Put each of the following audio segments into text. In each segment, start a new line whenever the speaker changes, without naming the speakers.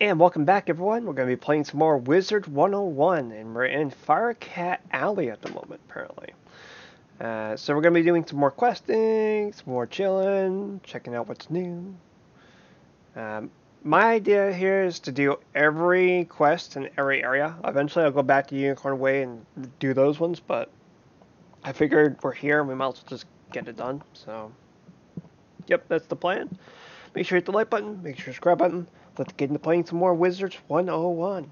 And welcome back, everyone. We're going to be playing some more Wizard 101, and we're in Firecat Alley at the moment, apparently. So we're going to be doing some more questing, some more chilling, checking out what's new. My idea here is to do every quest in every area. Eventually, I'll go back to Unicorn Way and do those ones, but I figured we're here and we might as well just get it done. So, yep, that's the plan. Make sure you hit the like button, make sure you subscribe button. Let's get into playing some more Wizards 101.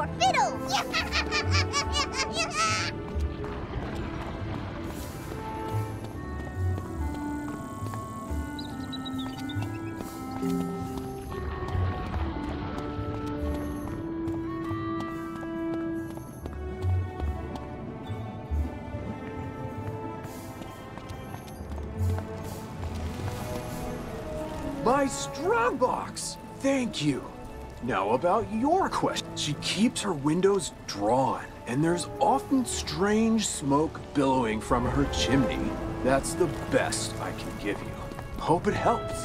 fiddle!
My strong box! Thank you. Now about your question. She keeps her windows drawn, and there's often strange smoke billowing from her chimney. That's the best I can give you. Hope it helps.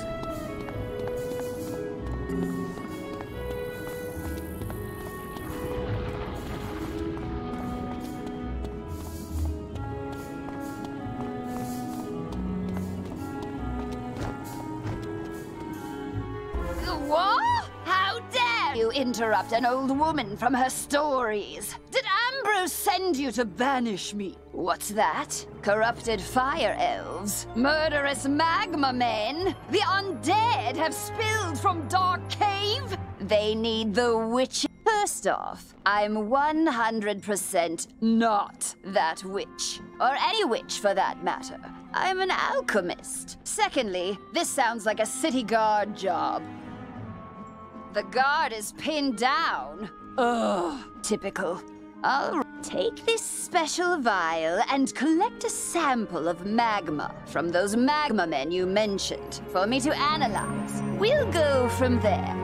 What? How dare you interrupt an old woman from her stories? Did Ambrose send you to banish me? What's that? Corrupted fire elves? Murderous magma men? The undead have spilled from Dark Cave? They need the witch. First off, I'm 100% not that witch. Or any witch for that matter. I'm an alchemist. Secondly, this sounds like a city guard job. The guard is pinned down. Ugh, typical. I'll take this special vial and collect a sample of magma from those magma men you mentioned for me to analyze. We'll go from there.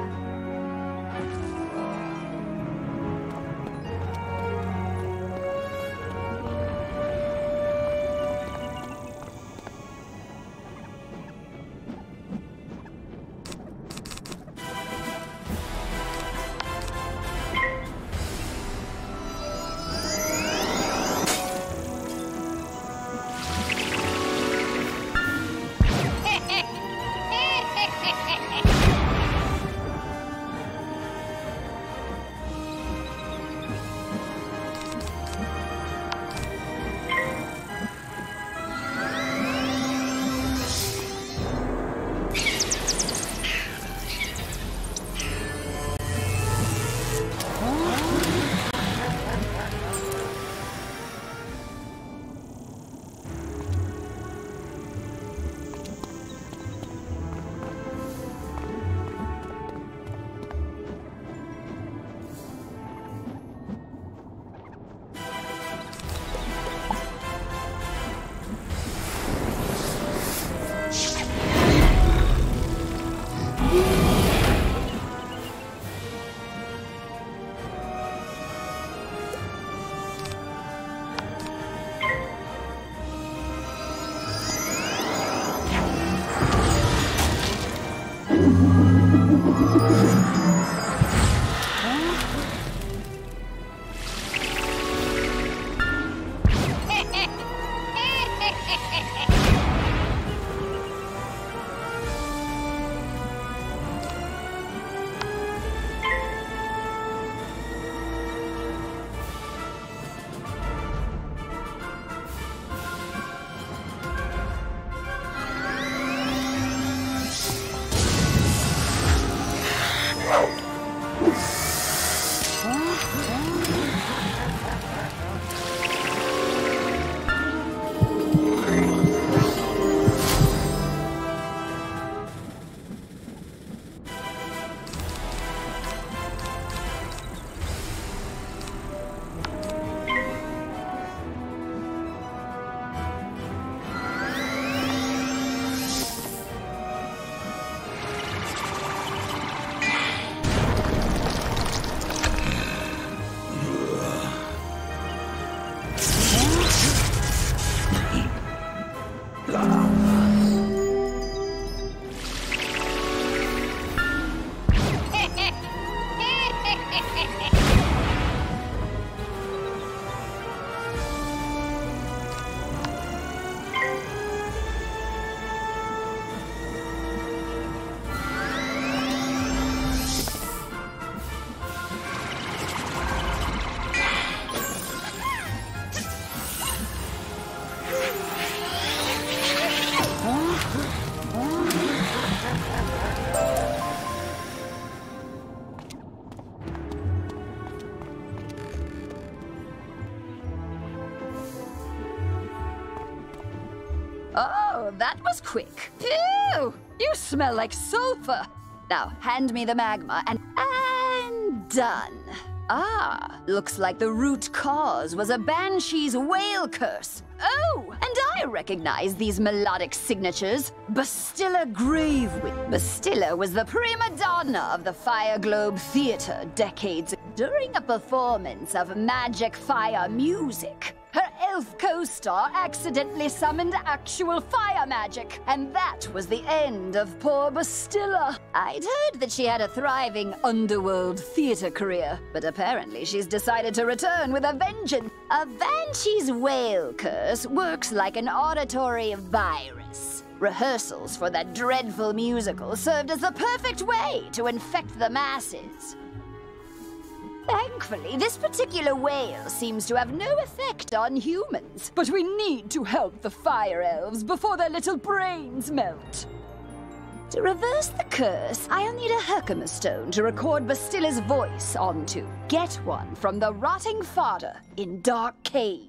Oh, that was quick. Phew! You smell like sulfur. Now, hand me the magma and done. Ah, looks like the root cause was a banshee's whale curse. Oh, and I recognize these melodic signatures. Bastilla Gravewing. Bastilla was the prima donna of the Fire Globe Theater decades ago. During a performance of magic fire music, her elf co-star accidentally summoned actual fire magic, and that was the end of poor Bastilla. I'd heard that she had a thriving underworld theater career, but apparently she's decided to return with a vengeance. A banshee's whale curse works like an auditory virus. Rehearsals for that dreadful musical served as the perfect way to infect the masses. Thankfully, this particular whale seems to have no effect on humans. But we need to help the fire elves before their little brains melt. To reverse the curse, I'll need a Herkimer stone to record Bastilla's voice onto. Get one from the rotting fodder in Dark Cave.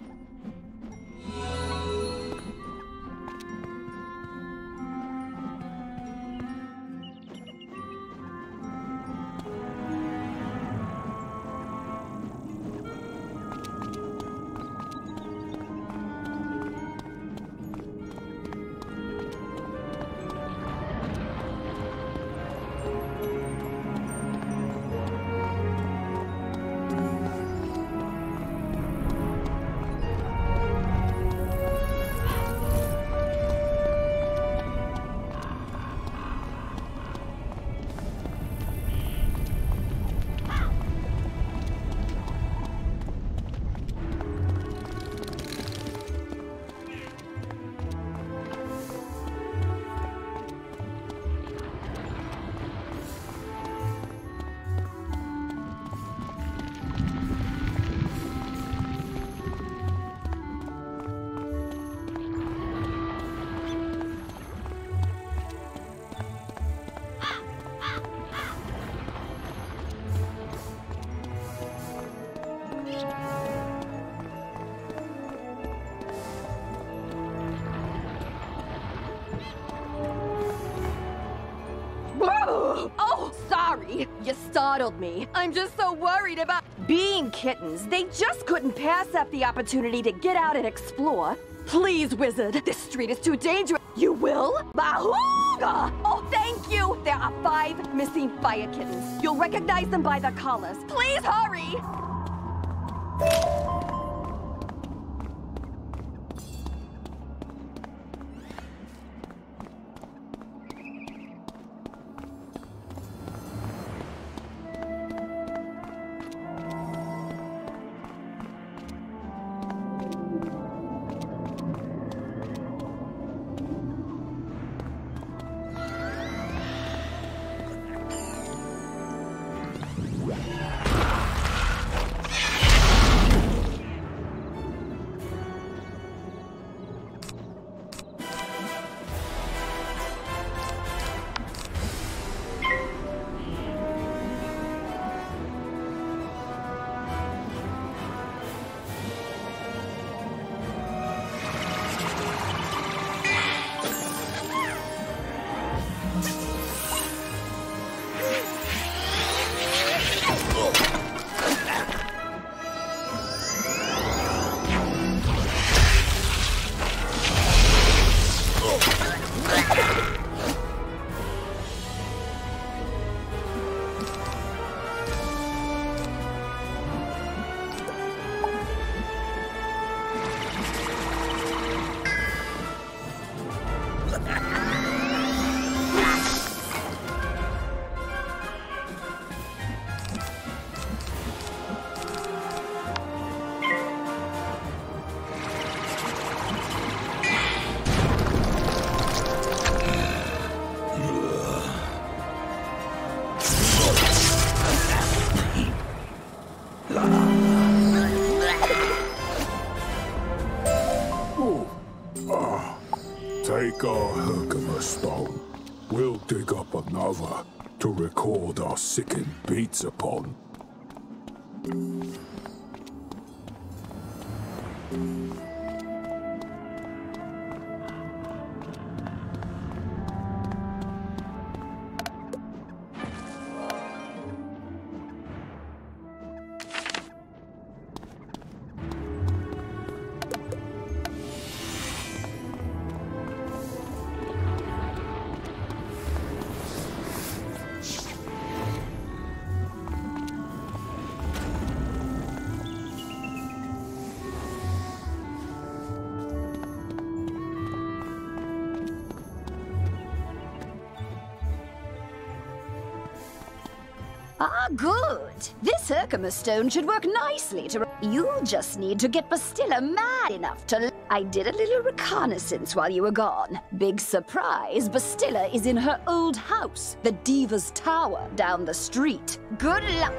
Oh, sorry. You startled me. I'm just so worried about being kittens. They just couldn't pass up the opportunity to get out and explore. Please, wizard. This street is too dangerous. You will? Bahooga! Oh, thank you. There are 5 missing fire kittens. You'll recognize them by their collars. Please hurry!
Take our Herkimer stone. We'll dig up another to record our sickened beats upon.
Ah, good. This Herkimer stone should work nicely to... You just need to get Bastilla mad enough to... I did a little reconnaissance while you were gone. Big surprise, Bastilla is in her old house, the Diva's Tower, down the street. Good luck!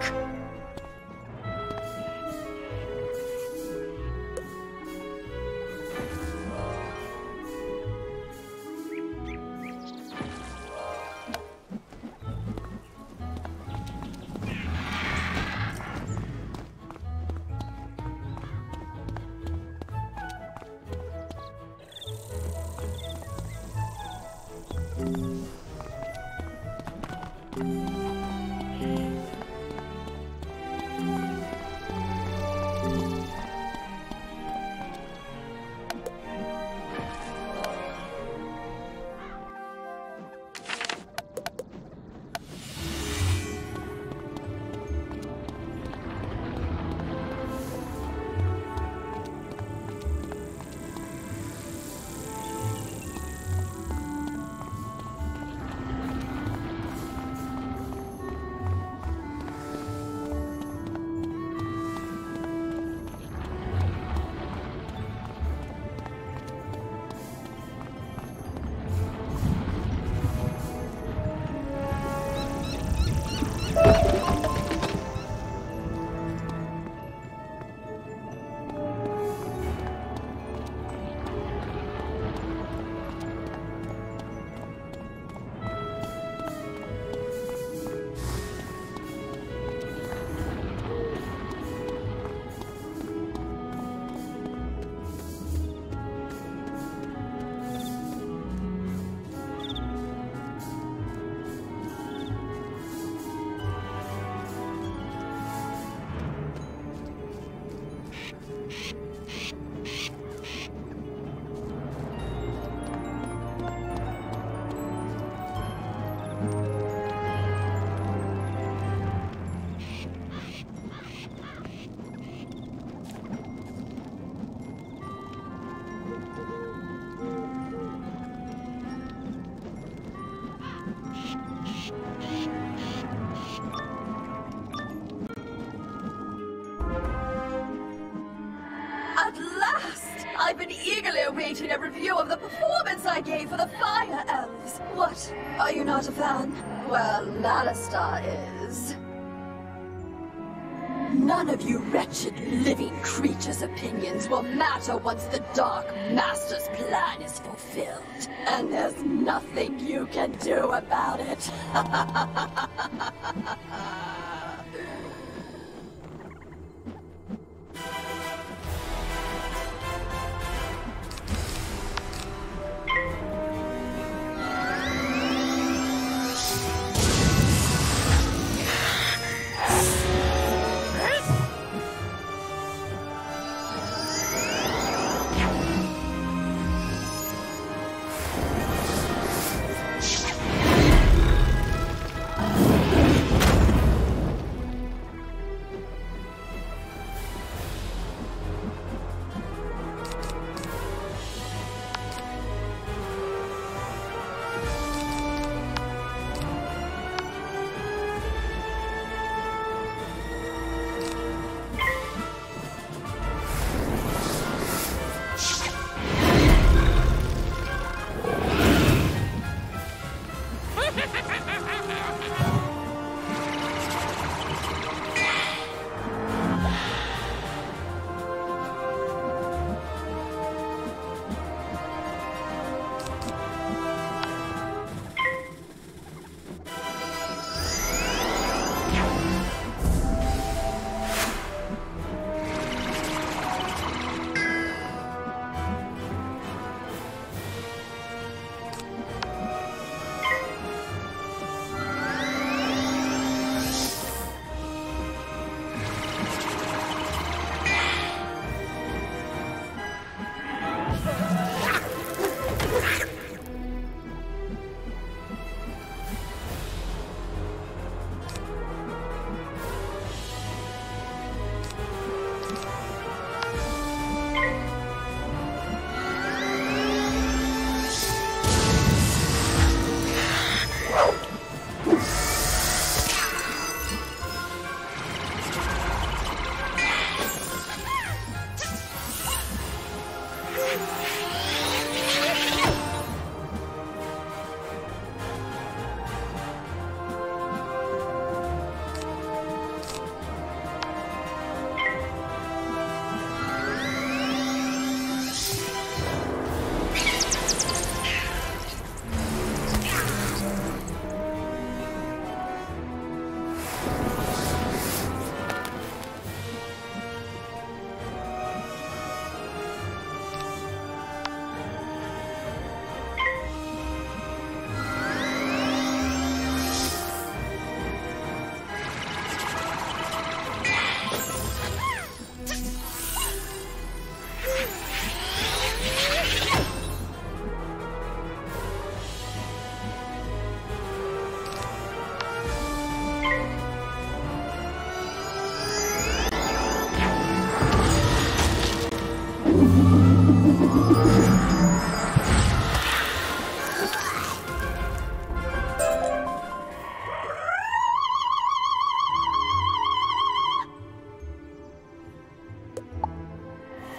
At last! I've been eagerly awaiting a review of the performance I gave for the Fire Elves. What? Are you not a fan? Well, Lallastar is. None of you wretched living creatures' opinions will matter once the Dark Master's plan is fulfilled. And there's nothing you can do about it.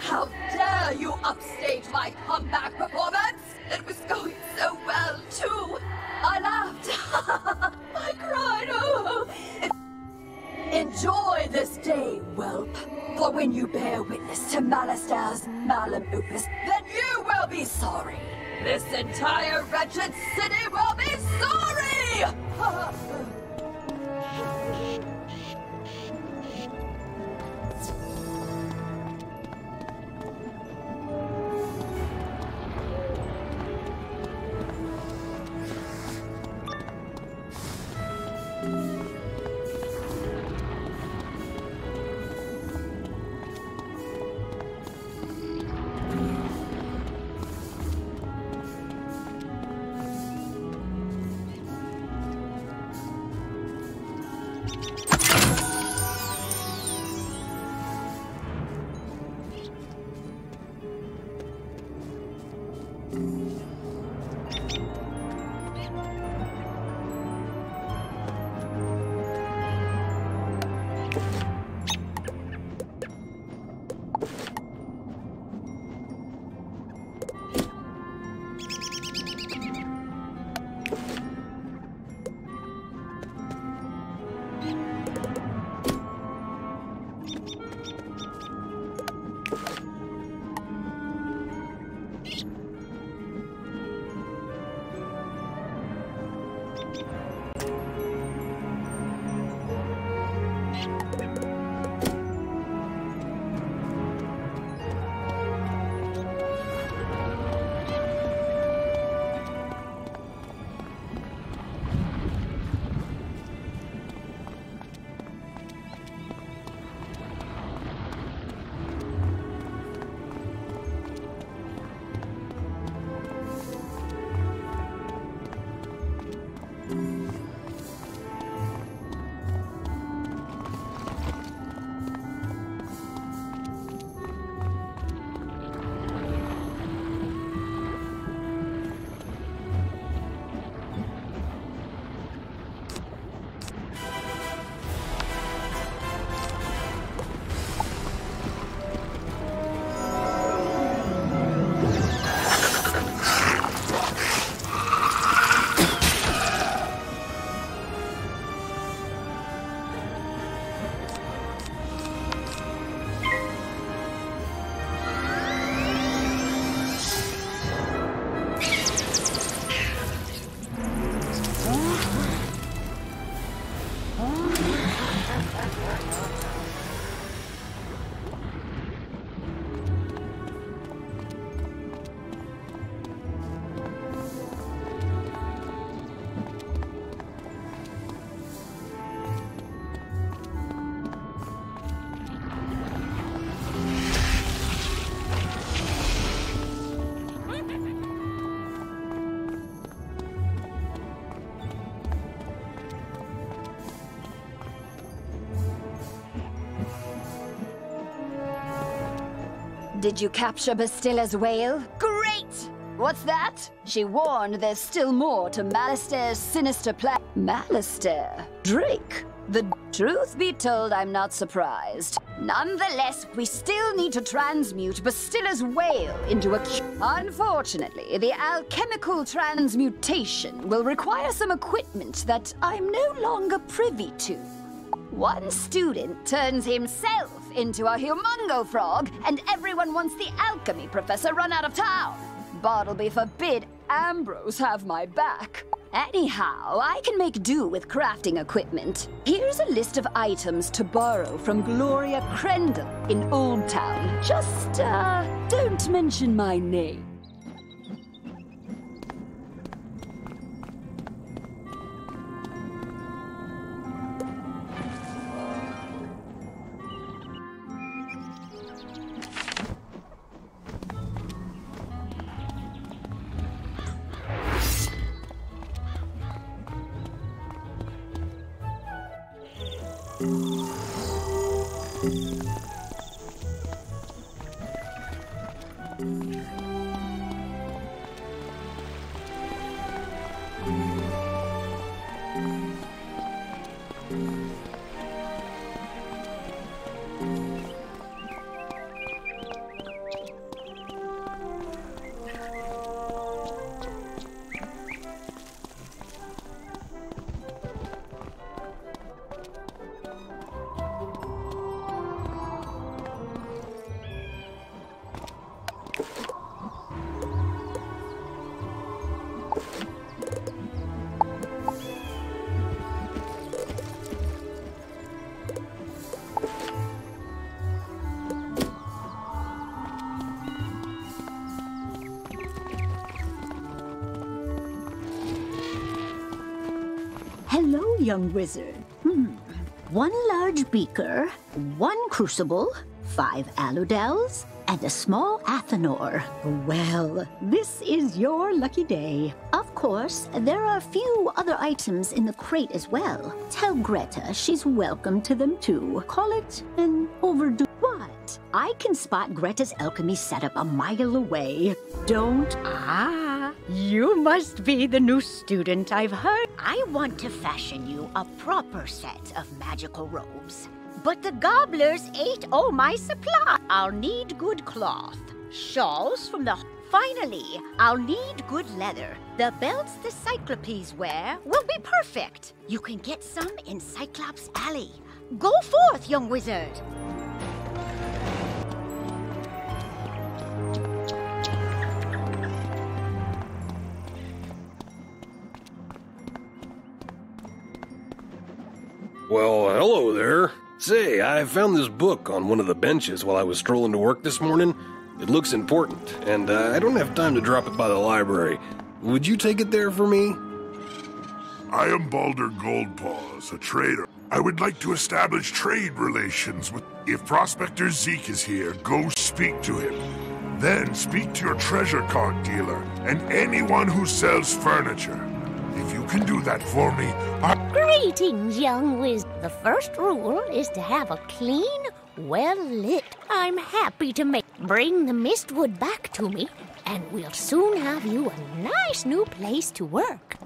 How dare you upstage my comeback performance? It was going so well, too. I laughed. I cried. Oh. Enjoy this day, whelp. For when you bear witness to Malister's malum opus, then you will be sorry. This entire wretched city will be sorry!
Did you capture Bastilla's whale? Great! What's that? She warned there's still more to Malister's sinister plan. Malister? Drake? The truth be told, I'm not surprised. Nonetheless, we still need to transmute Bastilla's whale into a Unfortunately, the alchemical transmutation will require some equipment that I'm no longer privy to. One student turns himself into a humongo frog, and everyone wants the alchemy professor run out of town. Bartleby forbid Ambrose have my back. Anyhow, I can make do with crafting equipment. Here's a list of items to borrow from Gloria Crendel in Old Town. Just, don't mention my name.
young wizard. One large beaker, one crucible, 5 aludels, and a small athanor. Well, this is your lucky day. Of course, there are a few other items in the crate as well. Tell Greta she's welcome to them too. Call it an overdue. What? I can spot Greta's alchemy setup a mile away. Don't. You must be the new student I've heard. I want to fashion you a proper set of magical robes. But the gobblers ate all my supply. I'll need good cloth. Shawls from the... Finally, I'll need good leather. The belts the Cyclopes wear will be perfect. You can get some in Cyclops Alley. Go forth, young wizard.
Well, hello there. Say, I found this book on one of the benches while I was strolling to work this morning. It looks important, and I don't have time to drop it by the library. Would you take it there for me?
I am Balder Goldpaws, a trader. I would like to establish trade relations with... If Prospector Zeke is here, go speak to him. Then speak to your treasure card dealer and anyone who sells furniture. If you can do that for me,
Greetings, young wizard. The first rule is to have a clean, well-lit. I'm happy to bring the Mistwood back to me, and we'll soon have you a nice new place to work.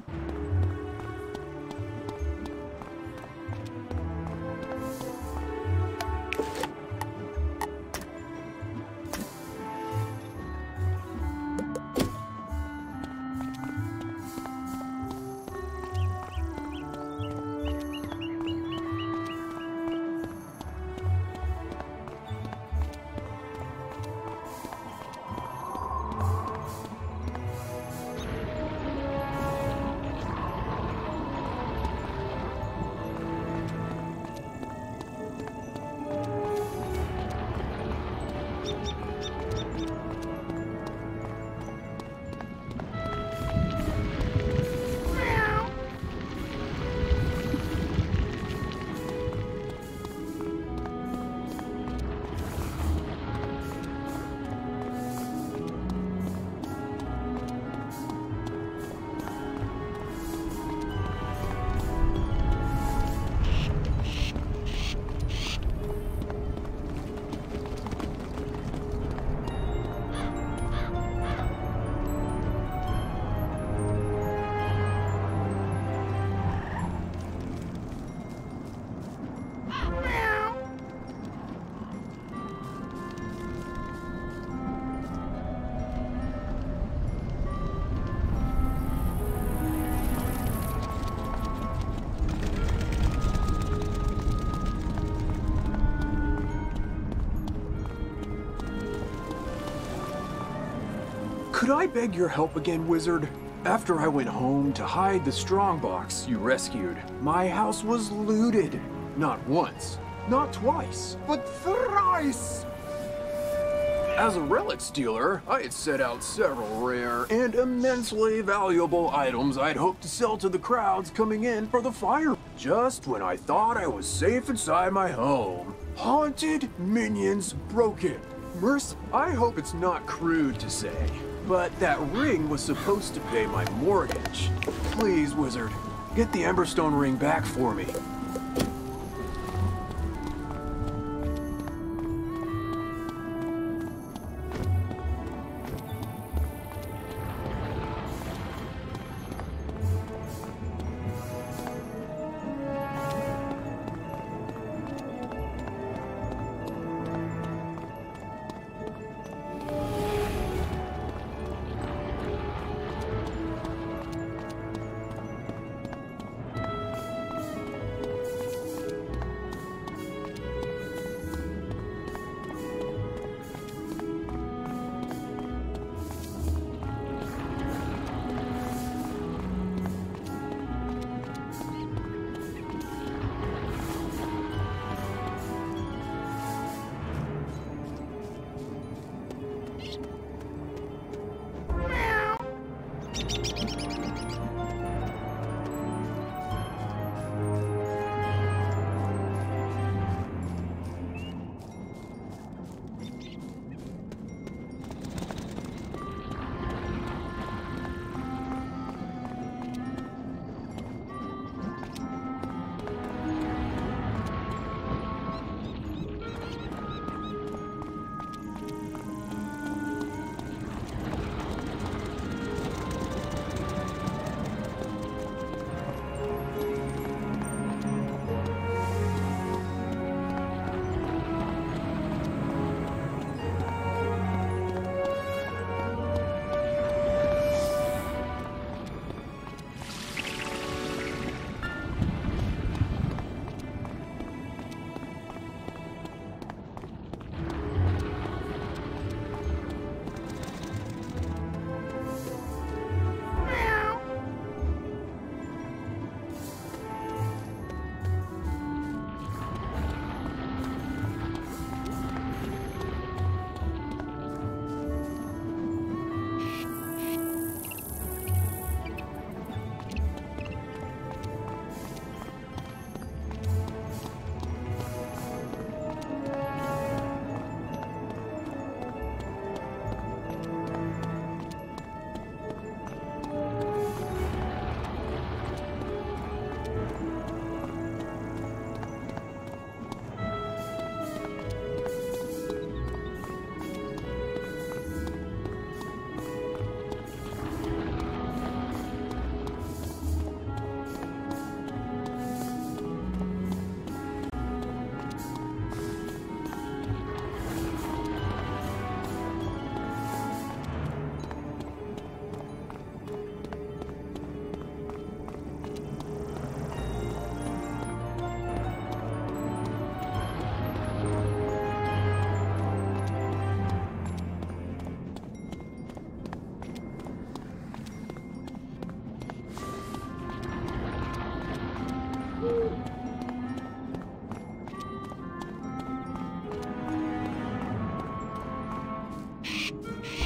Could I beg your help again, wizard? After I went home to hide the strongbox you rescued, my house was looted. Not once, not twice, but thrice! As a relic stealer, I had set out several rare and immensely valuable items I'd hoped to sell to the crowds coming in for the fire. Just when I thought I was safe inside my home, haunted minions broke in. I hope it's not crude to say, but that ring was supposed to pay my mortgage. Please, wizard, get the Emberstone ring back for me.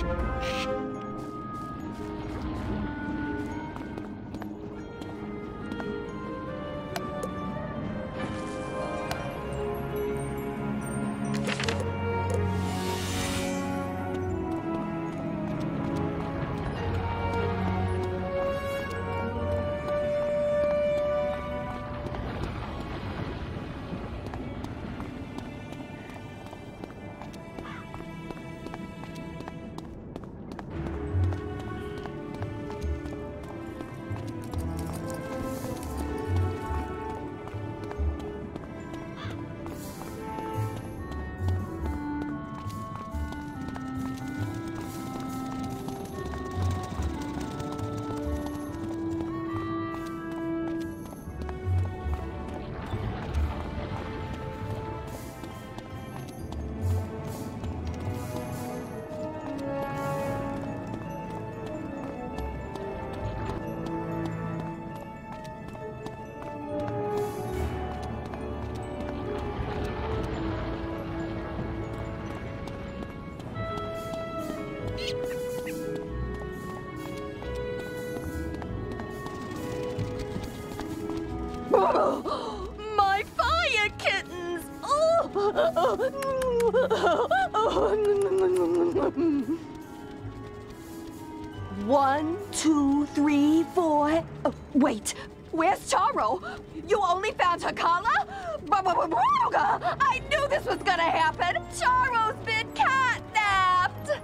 My fire kittens! One, two, three, four. Oh, wait, where's Charo? You only found her collar? I knew this was gonna happen. Charo's been catnapped.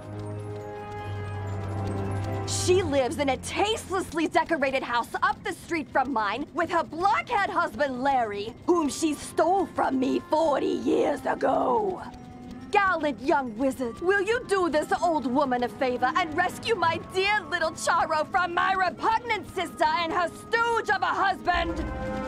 She lives in a tastelessly decorated house up the street from mine with her blockhead husband Larry, whom she stole from me 40 years ago. Gallant young wizard, will you do this old woman a favor and rescue my dear little Charo from my repugnant sister and her stooge of a husband?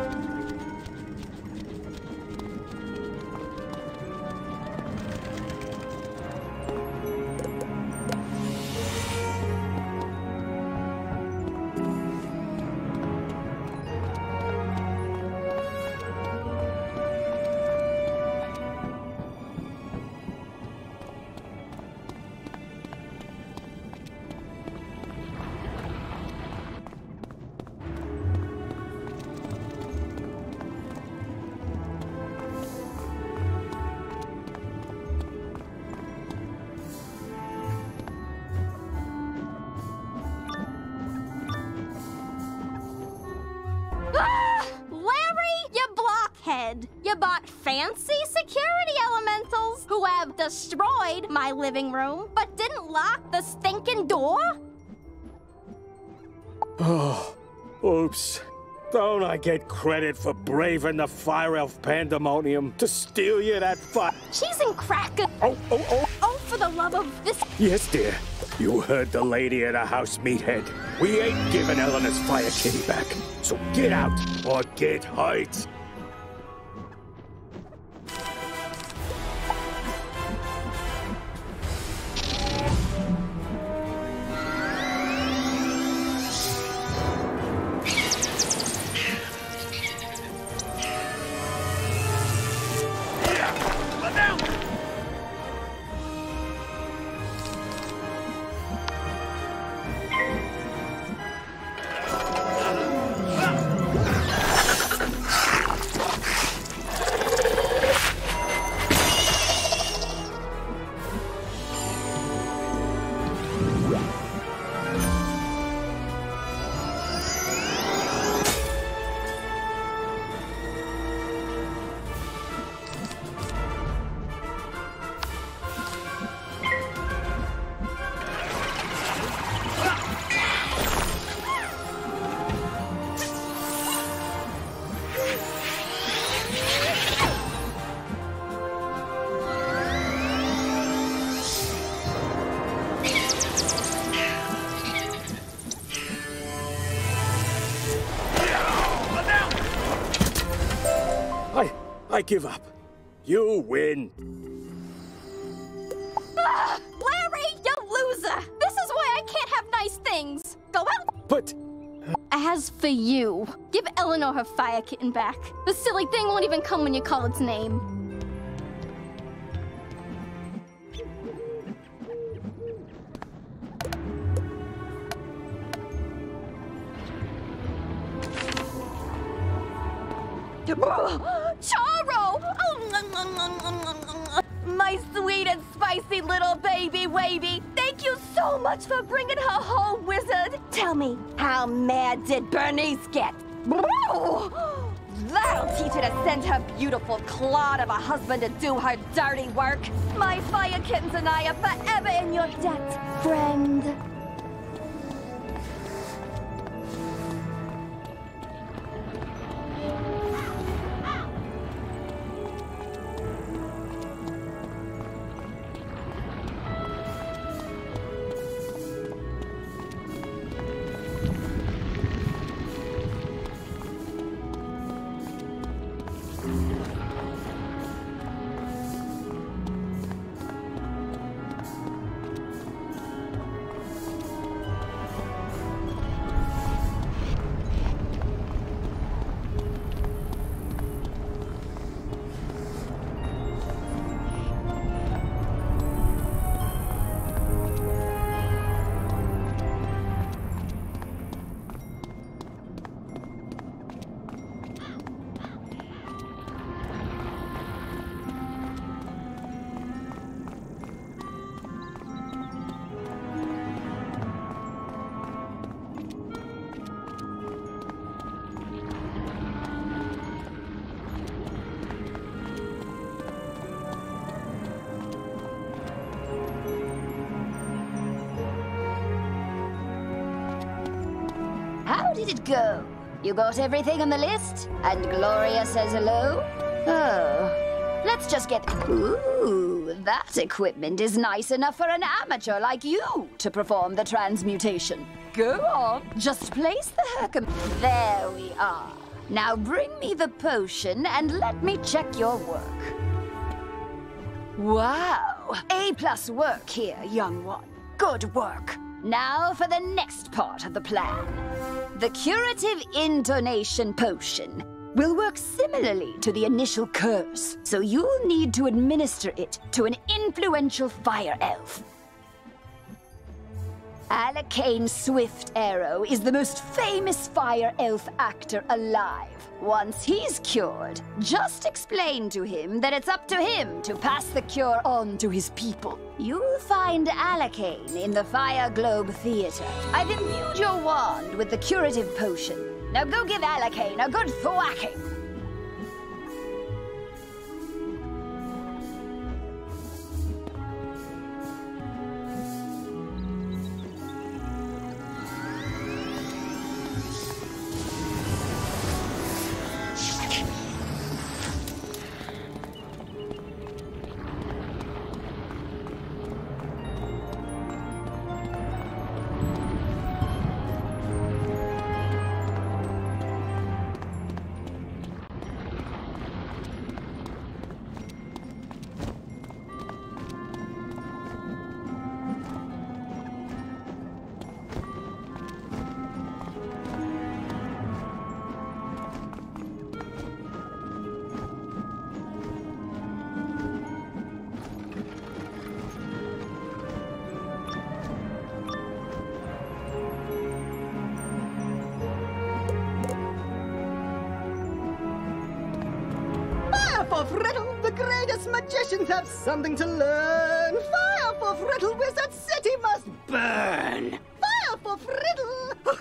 You bought fancy security elementals who have destroyed my living room, but didn't lock the stinking door?
Oh, oops. Don't I get credit for braving the Fire Elf pandemonium to steal you that
Cheese and cracker.
Oh.
Oh, for the love of this.
Yes, dear. You heard the lady at the house, meathead. We ain't giving Eleanor's fire kitty back. So get out or get hurt. I give up. You win.
Larry, you loser! This is why I can't have nice things. Go out.
But...
As for you, give Eleanor her fire kitten back. The silly thing won't even come when you call its name.
Charo! My sweet and spicy little baby wavy. Thank you so much for bringing her home, Wizard. Tell me, how mad did Bernice get? That'll teach her to send her beautiful clod of a husband to do her dirty work. My fire kittens and I are forever in your debt, friend.
How did it go? You got everything on the list? And Gloria says hello? Oh, let's just get... Ooh, that equipment is nice enough for an amateur like you to perform the transmutation. Go on, just place the Hercum... There we are. Now bring me the potion and let me check your work. Wow, A+ work here, young one. Good work. Now for the next part of the plan. The curative intonation potion will work similarly to the initial curse, so you'll need to administer it to an influential fire elf. Alakane Swift Arrow is the most famous fire elf actor alive. Once he's cured, just explain to him that it's up to him to pass the cure on to his people. You'll find Alakane in the Fire Globe Theater. I've imbued your wand with the curative potion. Now go give Alakane a good thwacking.
Riddle, the greatest magicians have something to learn. Fire for Riddle, Wizard City must burn. Fire for Riddle.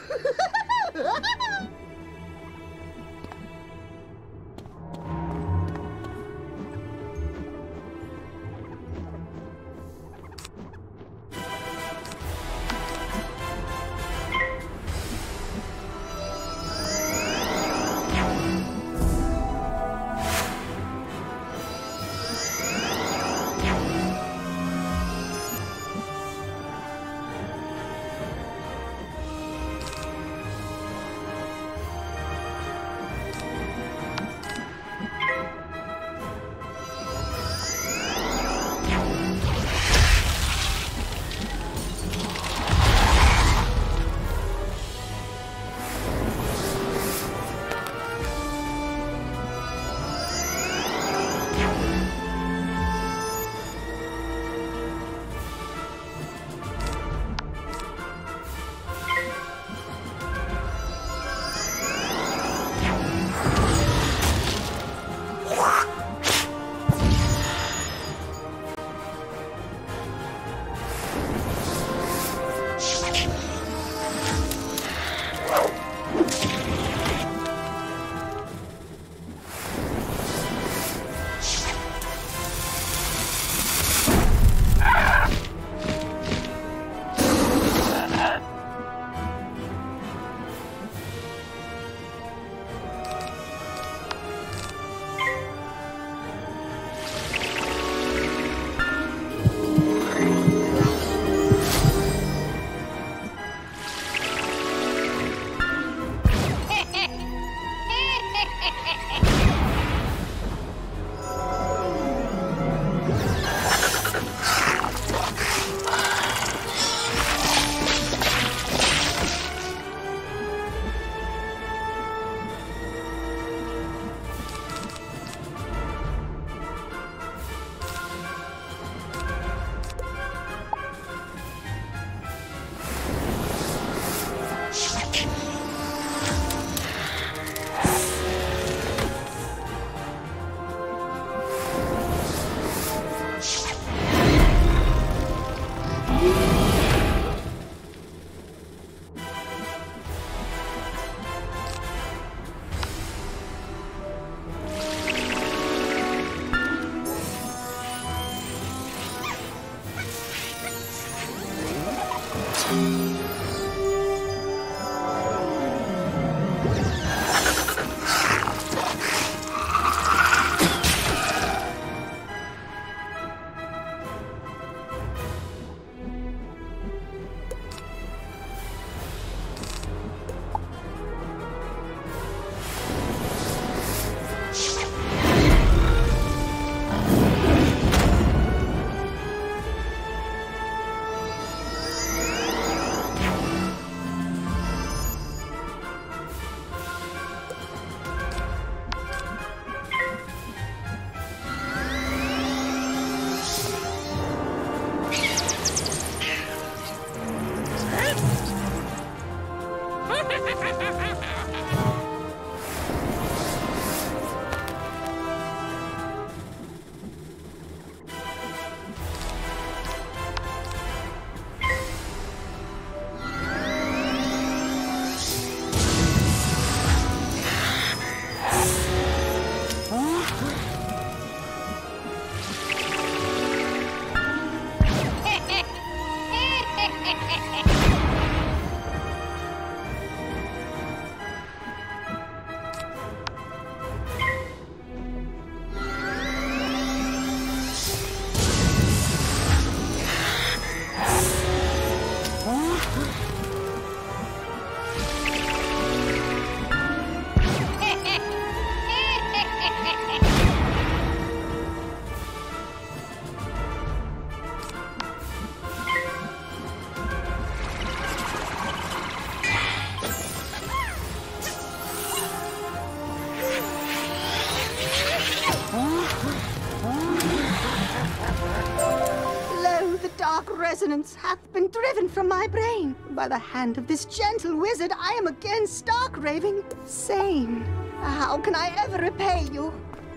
Lo, the dark resonance hath been driven from my brain. By the hand of this gentle wizard, I am again stark raving sane. How can I ever repay you?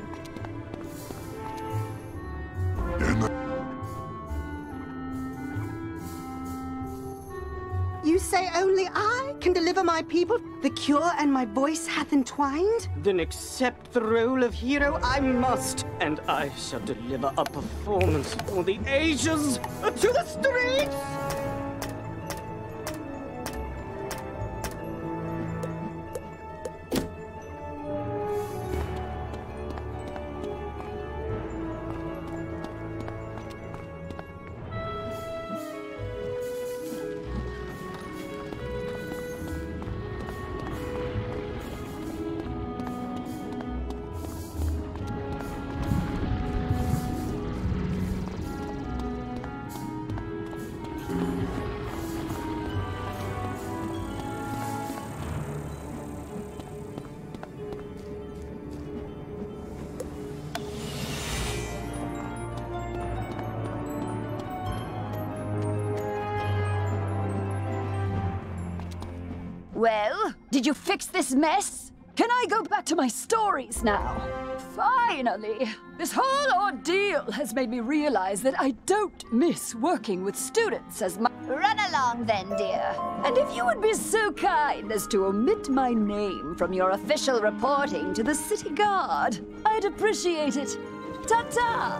You say only I can deliver my people? The cure and my voice hath entwined?
Then accept the role of hero I must, and I shall deliver a performance for the ages to the streets!
Well, did you fix this mess? Can I go back to my stories now? Finally! This whole ordeal has made me realize that I don't miss working with students as much.
Run along then, dear.
And if you would be so kind as to omit my name from your official reporting to the City Guard, I'd appreciate it. Ta-ta!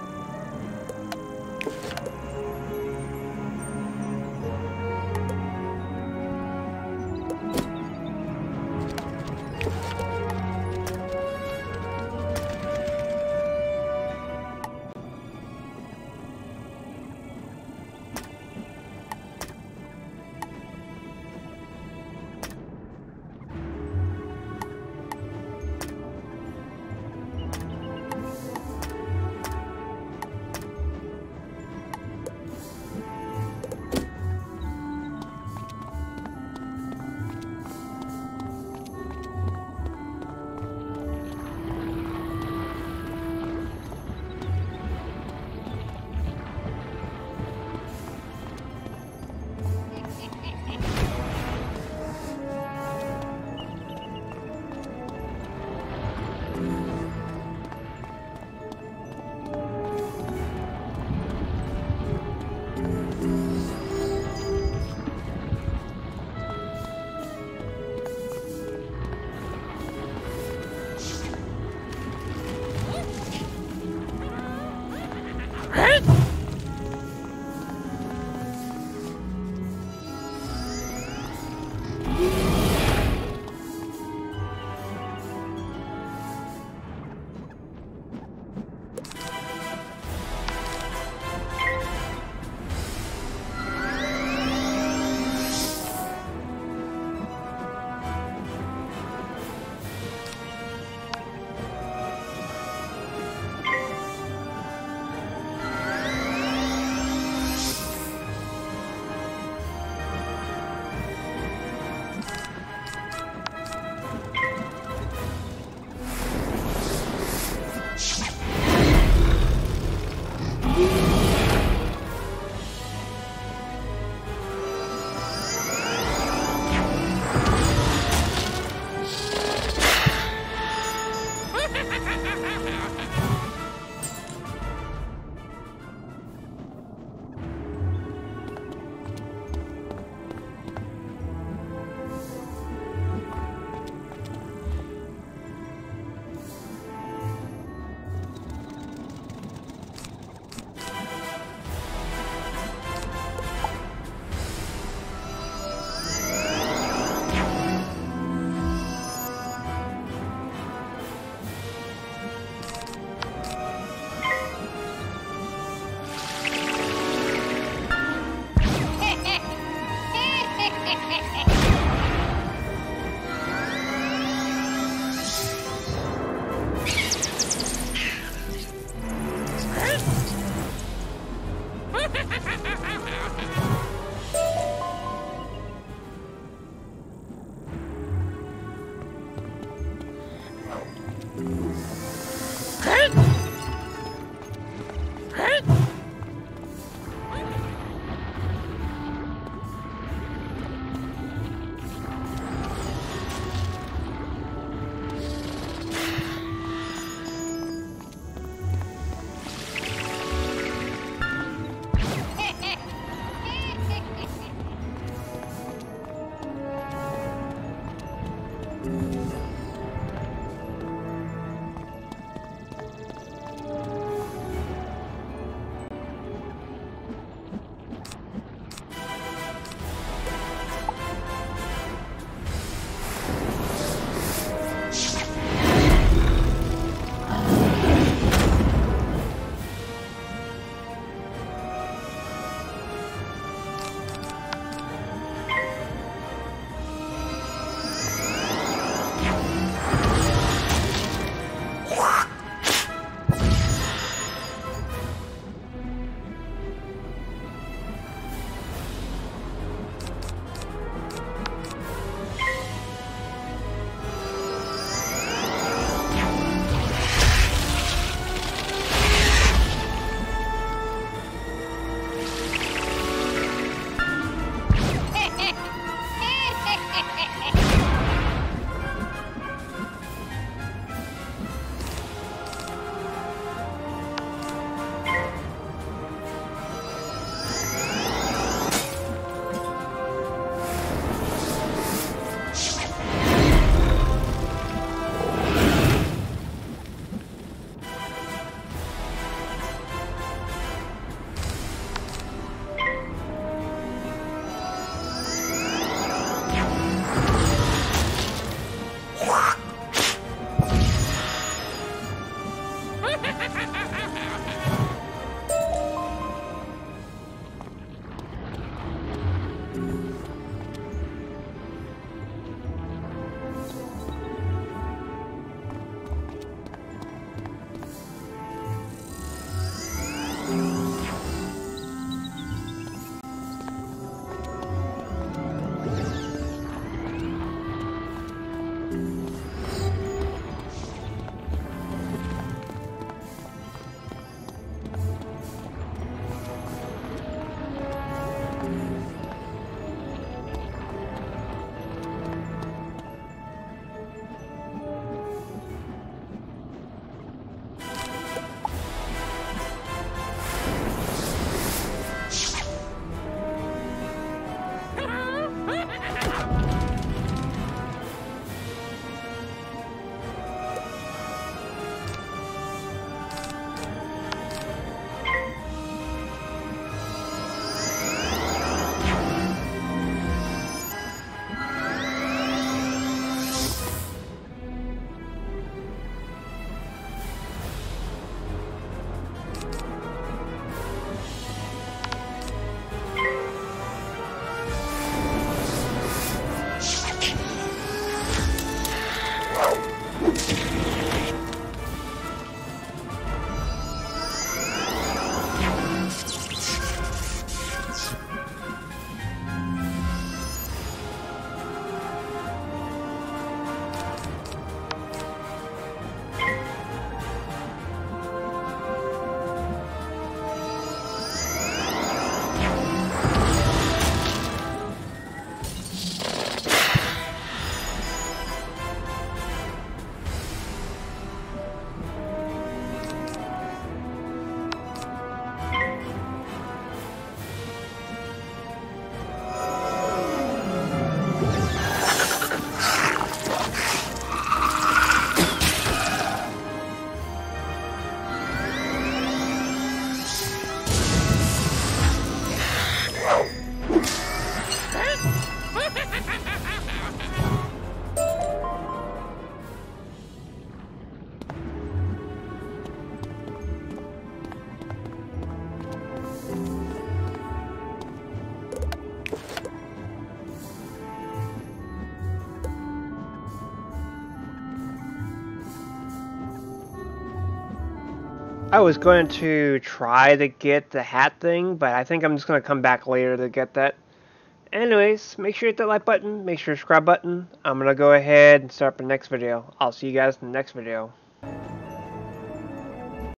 I was going to try to get the hat thing, but I think I'm just going to come back later to get that. Anyways, make sure you hit that like button, make sure you subscribe button. I'm going to go ahead and start up the next video. I'll see you guys in the next video.